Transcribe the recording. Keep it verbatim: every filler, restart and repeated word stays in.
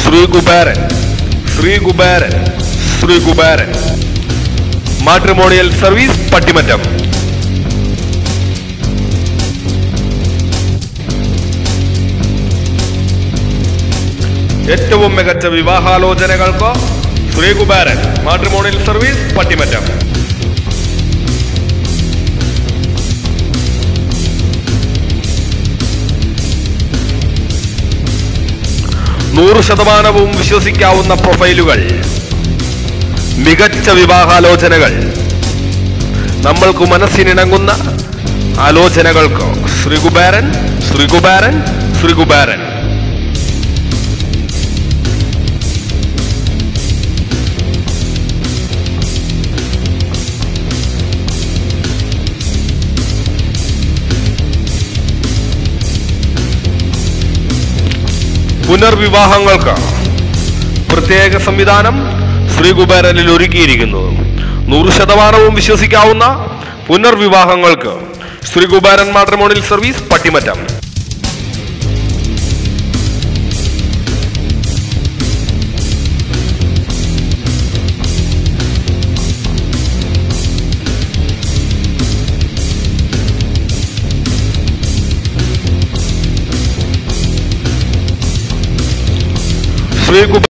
ശ്രീകുബേരൻ Sreekuberan Sreekuberan matrimonial service Pattimattam. ഏറ്റവും മികച്ച വിവാഹാലോചനകൾക്ക് ശ്രീകുബേരൻ മാട്രിമോണിയൽ സർവീസ് പട്ടിമറ്റം. നൂറ് ശതമാനവും വിശ്വസിക്കാവുന്ന പ്രൊഫൈലുകൾ, മികച്ച വിവാഹാലോചനകൾ, നമ്മൾക്ക് മനസ്സിനിണങ്ങുന്ന ആലോചനകൾക്ക് ശ്രീകുബേരൻ ശ്രീകുബേരൻ ശ്രീകുബേരൻ. പുനർവിവാഹങ്ങൾക്ക് പ്രത്യേക സംവിധാനം ശ്രീകുബേരനിൽ ഒരുക്കിയിരിക്കുന്നു. നൂറ് ശതമാനവും വിശ്വസിക്കാവുന്ന പുനർവിവാഹങ്ങൾക്ക് ശ്രീകുബേരൻ മാട്രിമോണിയൽ സർവീസ് പട്ടിമറ്റം. ശ്രീകുബേരൻ